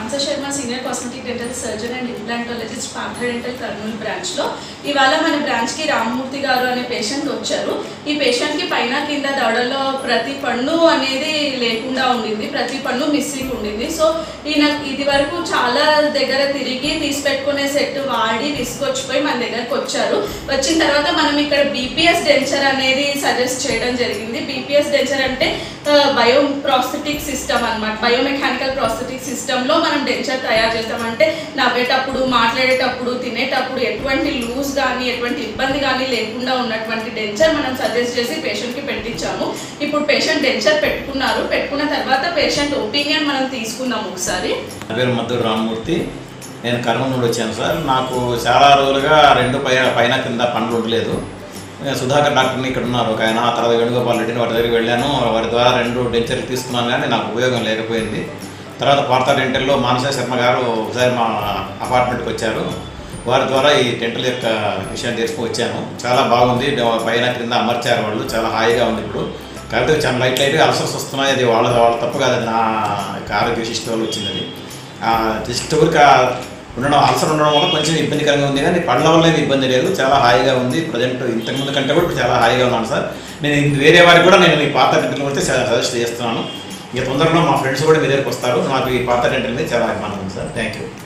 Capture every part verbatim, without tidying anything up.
Manasa Sharma senior cosmetic dental surgeon and implantologist Partha dental Kurnool బ్రాంచ్లో ఇవాళ మన బ్రాంచ్కి రామ్మూర్తి గారు అనే పేషెంట్ వచ్చారు. ఈ పేషెంట్కి పైన కింద దవడలో ప్రతి పన్ను అనేది లేకుండా ఉండింది, ప్రతి పన్ను మిస్సింగ్ ఉండింది. సో ఈయన ఇది వరకు చాలా దగ్గర తిరిగి తీసి పెట్టుకునే సెట్ వాడి విసుకొచ్చిపోయి మన దగ్గరకు వచ్చారు. వచ్చిన తర్వాత మనం ఇక్కడ బీపీఎస్ డెంచర్ అనేది సజెస్ట్ చేయడం జరిగింది. బీపీఎస్ డెంచర్ అంటే బయో ప్రాస్థెటిక్ సిస్టమ్ అనమాట. బయోమెకానికల్ ప్రాస్థెటిక్ సిస్టంలో మనం డెంచర్ తయారు చేస్తామంటే నవ్వేటప్పుడు, మాట్లాడేటప్పుడు, తినేటప్పుడు ఎటువంటి లూజ్ కానీ ఎటువంటి ఇబ్బంది కానీ లేకుండా ఉన్నటువంటి డెంచర్ మనం సజెస్ట్ చేసి పేషెంట్కి పెట్టించాము. ఇప్పుడు పేషెంట్ డెంచర్ పెట్టుకున్నారు. పెట్టుకున్న తర్వాత పేషెంట్ ఒపీనియన్ మనం తీసుకుందాం ఒకసారి. నా పేరు మద్దూరు రామ్మూర్తి, నేను కర్నూలు నుండి వచ్చాను సార్. నాకు చాలా రోజులుగా రెండు పైన పైన కింద పనులు ఉండలేదు. సుధాకర్ డాక్టర్ని ఇక్కడ ఉన్నారు ఒక ఆయన, తర్వాత వేణుగోపాల్ రెడ్డిని వారి దగ్గరికి వెళ్ళాను. వారి ద్వారా రెండు డెంచర్లు తీసుకున్నాను కానీ నాకు ఉపయోగం లేకపోయింది. తర్వాత పార్థ డెంటల్లో మానస శర్మ గారు ఒకసారి మా అపార్ట్మెంట్కి వచ్చారు. వారి ద్వారా ఈ డెంటల్ యొక్క విషయాన్ని తెలుసుకుని వచ్చాను. చాలా బాగుంది, పైన కింద అమర్చారు వాళ్ళు, చాలా హాయిగా ఉంది. ఇప్పుడు కాబట్టి చాలా లైట్ లైట్గా అల్సర్స్ వస్తున్నాయి. అది వాళ్ళ వాళ్ళ తప్పు కాదు, అది నా ఆరోగ్య విశిష్ట వల్ల వచ్చింది. అది జస్ట్ ఊరికి ఉండడం, అల్సర్ ఉండడం వల్ల కొంచెం ఇబ్బందికరంగా ఉంది కానీ పళ్ళ వల్ల ఏమి ఇబ్బంది లేదు, చాలా హాయిగా ఉంది. ప్రజెంట్ ఇంతకుముందు కంటే కూడా చాలా హాయిగా ఉన్నాను సార్. నేను వేరే వారికి కూడా నేను ఈ పార్థ డెంటల్ వస్తే సజెస్ట్ చేస్తున్నాను. ఇక తొందరలో మా ఫ్రెండ్స్ కూడా మీ దగ్గరికి వస్తారు. నాకు ఈ పార్థ డెంటల్ మీద చాలా అభిమానం ఉంది సార్. Thank you.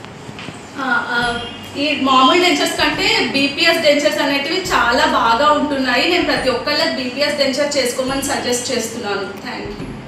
ఈ మామూలు డెంచర్స్ కంటే బీపీఎస్ డెంచర్స్ అనేటివి చాలా బాగా ఉంటున్నాయి. నేను ప్రతి ఒక్కళ్ళకి బీపీఎస్ డెంచర్ చేసుకోమని సజెస్ట్ చేస్తున్నాను. Thank you.